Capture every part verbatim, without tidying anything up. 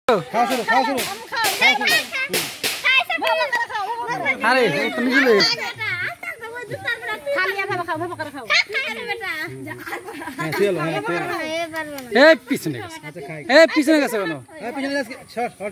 খাওয়া শুরু খাওয়া শুরু আরে তুমি কি লই খালিয়া ভাবে খাও ভাবে করে খাও হ্যাঁ চলো হ্যাঁ চলো এই পিছনে গেছে আচ্ছা খাই এই পিছনে গেছে কেন হ্যাঁ পিছনে গেছে শর্ট শর্ট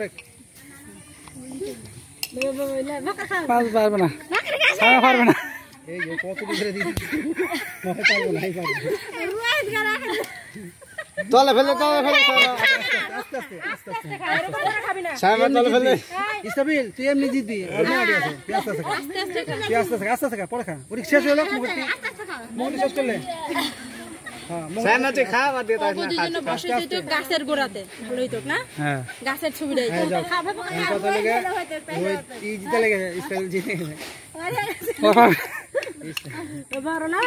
পাস পারবে না সারা পারবে না এই যে কত দিকে দিই মই পারবো নাই পারবো রোহিত গারা চলে ফেলে চলে ফেলে আস্তে আস্তে আস্তে আস্তে খাবি না সামনে চলে ফেলে ইস্তাবিল তুই এমনি জিতবি আর মারি আছে তুই আস্তে আস্তে খা তুই আস্তে আস্তে আস্তে আস্তে খা পড়ে খা ওর শেষ হলো মুখটি মুখটি শেষ করলে হ্যাঁ সামনে তুই খা বাদ দিয়ে তাই না দুজনে বসে দিত গাছের গোড়াতে লইত না হ্যাঁ গাছের ছবিটাই খাবে কত লাগে ওই ই জিতে লাগে ইস্তাবিল জিতে গেছে এবার না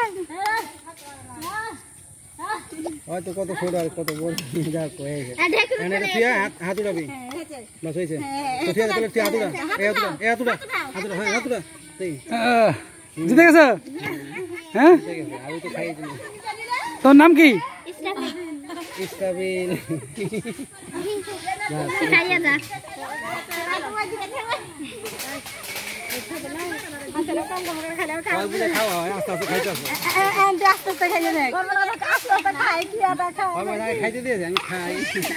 হয়তো কত ছোট আর কত বড় যা কয়ে গেছে এনে তুই হাত হাত উড়াবি বাস হইছে তো তুই তাহলে তুই হাত উড়া এই হাত উড়া এই হাত উড়া হাত উড়া হ্যাঁ হাত উড়া তুই জিতে গেছে হ্যাঁ ঠিক আছে আমি তো খাই দিই তোর নাম কি ইস্তাবিল খাইয়া যা খাওয়া বুঝে খাওয়া হয় আস্তে আস্তে খাইতে আসো আস্তে আস্তে খাইয়া দেখ আস্তে আস্তে খাই কি আটা খাও আমার আগে খাইতে দিয়েছে আমি খাই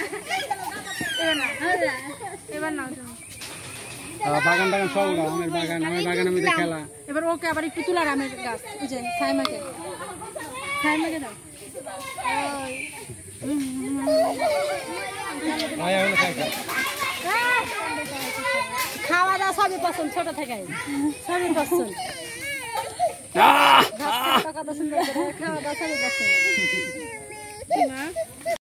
এবার নাও বাগান টাগান সব উড়া আমার বাগান আমার বাগান আমি খেলা এবার ওকে আবার একটু তুলার আমের গাছ এই যে সাইমাকে সাইমাকে দাও আয়া হলো খাই খাওয়া দাওয়া সবই পছন্দ ছোট থেকে সবই পছন্দ খাওয়া দাওয়া সবই পছন্দ